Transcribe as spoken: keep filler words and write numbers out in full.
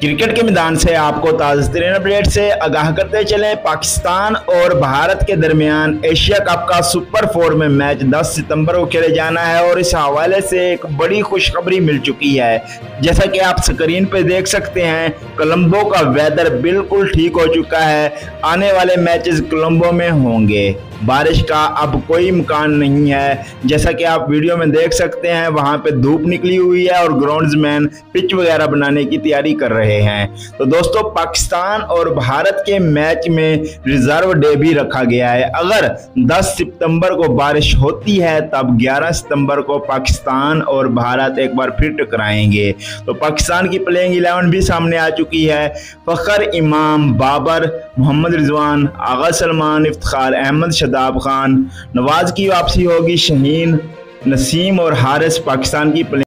Cricket के मैदान से आपको ताज़ा तरीन अपडेट से आगाह करते चलें। पाकिस्तान और भारत के दरमियान एशिया कप का सुपर फोर में मैच दस सितंबर को खेले जाना है और इस हवाले से एक बड़ी खुशखबरी मिल चुकी है। जैसा कि आप स्क्रीन पर देख सकते हैं, कोलंबो का वेदर बिल्कुल ठीक हो चुका है। आने वाले मैचेस कोलंबो में होंगे। बारिश का अब कोई इम्कान नहीं है। जैसा कि आप वीडियो में देख सकते हैं, वहां पे धूप निकली हुई है और ग्राउंड्समैन पिच वगैरह बनाने की तैयारी कर रहे हैं। तो दोस्तों, पाकिस्तान और भारत के मैच में रिजर्व डे भी रखा गया है। अगर दस सितंबर को बारिश होती है तब ग्यारह सितंबर को पाकिस्तान और भारत एक बार फिर टकराएंगे। तो पाकिस्तान की प्लेइंग इलेवन भी सामने आ चुकी है। फखर इमाम, बाबर, मोहम्मद रिजवान, आगा सलमान, इफ्तिखार अहमद, शादाब खान, नवाज की वापसी होगी, शहीन, नसीम और हारिस पाकिस्तान की प्लेइंग